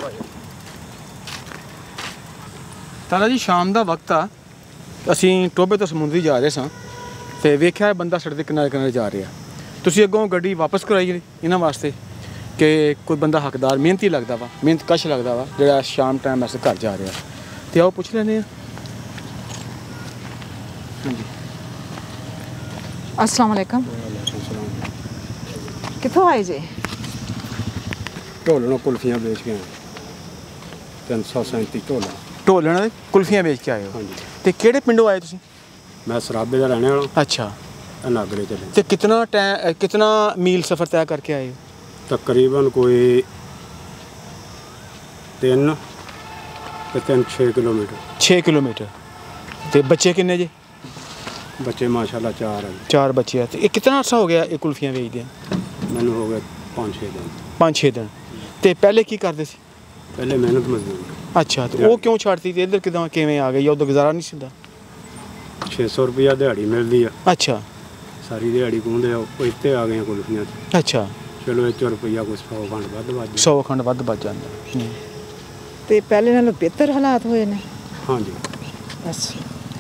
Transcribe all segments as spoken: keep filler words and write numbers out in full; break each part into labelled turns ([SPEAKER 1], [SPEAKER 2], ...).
[SPEAKER 1] तारा जी शाम का वक्त आ असी टोबे तो समुद्री जा रहे सां ते वेख्या बंदा सड़क के किनारे किनारे जा रहा तुसी अगों गड्डी वापस कराई इन्हां वास्ते कि कोई बंदा हकदार मेहनती लगता वा मेहनत कश लगता वा जिहड़ा शाम टाइम अस घर जा रहा तो आओ पुछ लैने हाँ जी।
[SPEAKER 2] अस्सलाम वालेकुम। कित्थों आए जे?
[SPEAKER 3] ढोलना कुल्फियाँ बेच के आए तीन सौ सैंती ढोला
[SPEAKER 1] ढोलना कुल्फियाँ बेच के आए हो?
[SPEAKER 3] हाँ जी।
[SPEAKER 1] तो किहड़े पिंडों आए तुसीं?
[SPEAKER 3] मैं सराबे का रहने वाला।
[SPEAKER 1] अच्छा।
[SPEAKER 3] नागरे चले।
[SPEAKER 1] तो कितना टाइम कितना मील सफ़र तय करके आए हो?
[SPEAKER 3] तकरीबन कोई तीन ते तीन छे किलोमीटर।
[SPEAKER 1] छे किलोमीटर। तो बच्चे किन्ने जे?
[SPEAKER 3] बच्चे माशाल्लाह चार हैं।
[SPEAKER 1] चार बच्चे हैं। तो ये कितना अर्सा हो गया ये कुल्फियाँ बेचदे?
[SPEAKER 3] मैनू हो गया पाँच छे दिन।
[SPEAKER 1] पाँच छे दिन। तो पहले की करते सी?
[SPEAKER 3] पहले मेहनत मजदूरी।
[SPEAKER 1] अच्छा। तो वो क्यों छाड़ती थी इधर किदां किवें आ गई या उधर गुजारा नहीं सीधा?
[SPEAKER 3] छे सौ रुपया दिहाड़ी मिलती है।
[SPEAKER 1] अच्छा।
[SPEAKER 3] सारी दिहाड़ी कौंदे इत्ते आ गए कुल्फियाँ।
[SPEAKER 1] अच्छा।
[SPEAKER 3] चलो एक रुपया कुछ सौ खंड वध बच
[SPEAKER 1] सौ खंड वध बच जाता।
[SPEAKER 2] तो पहले नालों बेहतर हालात हुए ने?
[SPEAKER 3] हाँ जी।
[SPEAKER 2] अच्छा।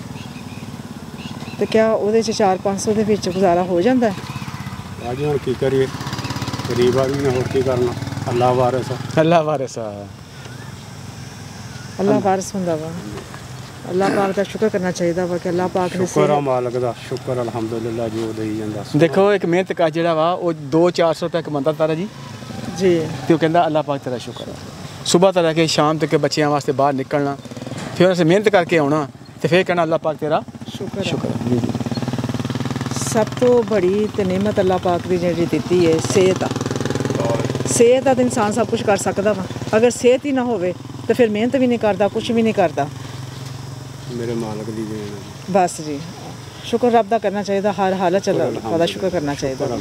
[SPEAKER 2] तो क्या वो चार पाँच सौ के गुजारा हो जाता है?
[SPEAKER 3] आज हम की करिए गरीब आदमी ने होर की करना। अल्लाह वारिस
[SPEAKER 1] अल्लाह वारिस
[SPEAKER 2] अल्लाह वारिस हुंदा वा। अल्लाह पाक का शुक्र करना चाहिए वा कि अल्लाह पाक ने
[SPEAKER 3] शुक्र मालिक दा शुक्र अल्हम्दुलिल्लाह जो दई जांदा।
[SPEAKER 1] देखो एक मेहनत का जिहड़ा वा वो दो चार सौ तक मंदा तारा जी
[SPEAKER 2] जी
[SPEAKER 1] तो कहंदा अल्लाह पाक तेरा शुक्र है। सुबह तो लैके शाम तक बच्चों वास्ते बाहर निकलना फिर उन्हें मेहनत करके आना तो फिर कहना अल्लाह पाक तेरा
[SPEAKER 2] शुक्र
[SPEAKER 1] शुक्र है।
[SPEAKER 2] सब तो बड़ी तो नेमत अल्लाह पाक की जी दी है सेहत आ। सेहत आ तो इंसान सब कुछ कर सकता वा। अगर सेहत ही ना होवे तो फिर मेहनत भी नहीं करता कुछ भी नहीं करता।
[SPEAKER 3] मेरे मालिक दी देन
[SPEAKER 2] बस जी शुक्र रब दा करना चाहिए हर हालत च अल्लाह शुक्र करना चाहिए। तो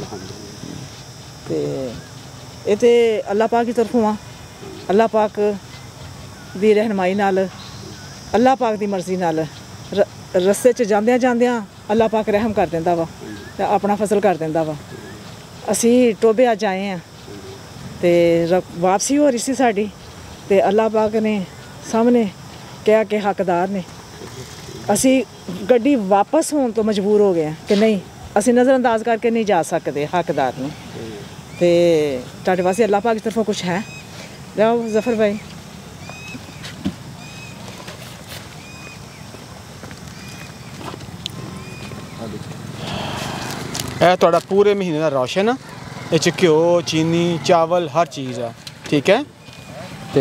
[SPEAKER 2] ये तो अल्लाह पाक की तरफों आ अल्लाह पाक दी रहनुमाई नाल अल्लाह पाक दी मर्जी नाल रस्ते च जांदियां जांदियां अल्लाह पाक रहम कर देंदा वा अपना फसल कर देंदा वा। असी टोबे अज आए हैं तो वापसी हो रही सी साडी ते अल्लाह पाक ने सामने क्या कि हकदार ने असी गड्डी वापस होने तो मजबूर हो गए कि नहीं असी नज़रअंदाज करके नहीं जा सकते हकदार ने। तो तुहाडे वास्ते अल्लाह पाक की तरफों कुछ है? जाओ जफर भाई।
[SPEAKER 1] यह तुहाडा पूरे महीने का राशन है इस घ्यो चीनी चावल हर चीज़ है ठीक है। तो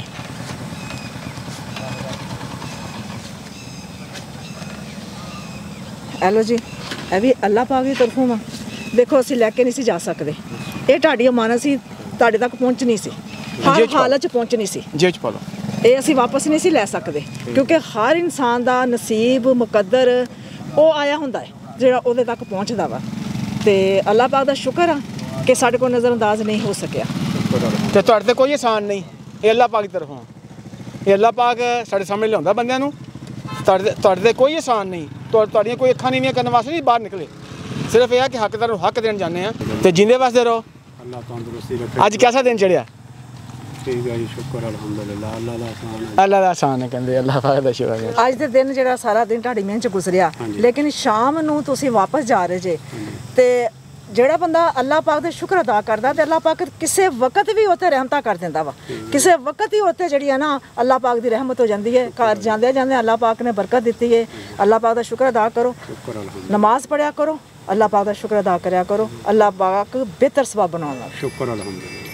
[SPEAKER 2] हेलो जी यह भी अल्लाह पाक की तरफों वा। देखो असी लैके नहीं सी जा सकते ये तुहाडी अमानत सी तुहाडे तक पहुँचनी सी हर हालत च पहुँचनी सी
[SPEAKER 1] जेब च पा लो
[SPEAKER 2] ये असी वापस नहीं सी लै सकते क्योंकि हर इंसान का नसीब मुकद्दर वो आया हुंदा है जिहड़ा उहदे तक पहुँचदा वा। ते अल्लाह पाक दा शुक्र आ कि साडे कोल नज़रअंदाज नहीं हो सकिया।
[SPEAKER 1] तो तुहाडे ते कोई एहसान नहीं ये अल्लाह पाक की तरफों ये अल्लाह पाक साडे सामने लियाउंदा बंदियां नूं। तुहाडे तुहाडे ते कोई एहसान नहीं तुहाडियां कोई अखां नीवियां करने वास्ते नहीं बाहर निकले सिर्फ यह कि हकदार नूं हक देन जाने तो जिंदे वास्ते रहो।
[SPEAKER 3] अल्लाह तंदुरुस्ती रखे।
[SPEAKER 1] अज कैसा दिन चढ़िया?
[SPEAKER 3] ठीक है जी शुक्र अल्हम्दुलिल्लाह अल्लाह दा आसान है।
[SPEAKER 1] अल्लाह दा आसान है कहंदे अल्लाह पाक दा शुक्र है।
[SPEAKER 2] अज दे दिन जिहड़ा सारा दिन तुहाडी मेहनत च गुजरिया लेकिन शाम नूं तुसीं वापस जा रहे जे ते ਜਿਹੜਾ ਬੰਦਾ ਅੱਲਾਹ ਪਾਕ ਦੇ ਸ਼ੁਕਰ ਅਦਾ ਕਰਦਾ ਤੇ ਅੱਲਾਹ ਪਾਕ ਕਿਸੇ ਵਕਤ ਵੀ ਉੱਤੇ ਰਹਿਮਤਾਂ ਕਰ ਦਿੰਦਾ ਵਾ। ਕਿਸੇ ਵਕਤ ਹੀ ਉੱਤੇ ਜਿਹੜੀ ਹੈ ਨਾ ਅੱਲਾਹ ਪਾਕ ਦੀ ਰਹਿਮਤ ਹੋ ਜਾਂਦੀ ਹੈ। ਘਰ ਜਾਂਦੇ ਜਾਂਦੇ ਅੱਲਾਹ ਪਾਕ ਨੇ ਬਰਕਤ ਦਿੱਤੀ ਹੈ। ਅੱਲਾਹ ਪਾਕ ਦਾ ਸ਼ੁਕਰ ਅਦਾ ਕਰੋ ਨਮਾਜ਼ ਪੜਿਆ ਕਰੋ ਅੱਲਾਹ ਪਾਕ ਦਾ ਸ਼ੁਕਰ ਅਦਾ ਕਰਿਆ ਕਰੋ ਅੱਲਾਹ ਪਾਕ ਬਿਹਤਰ ਸਵਾਬ ਬਣਾਉਣ ਲੱਗ।
[SPEAKER 3] ਸ਼ੁਕਰ ਅਲਹਮਦੁਲਿल्लाह।